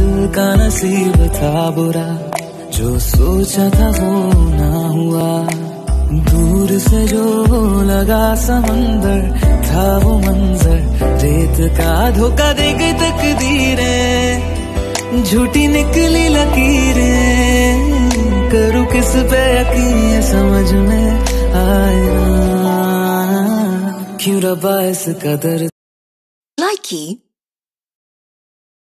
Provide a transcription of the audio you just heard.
दिल का नसीब था बुरा, जो सोचा था वो ना हुआ। दूर से जो लगा समंदर, था वो मंजर रेत का धोखा दे गई तकदीरें, झूठी निकली लकीरें। करूँ किस पे यकीन ये समझ में आए ना, क्यों रब्बा इस कदर। Likey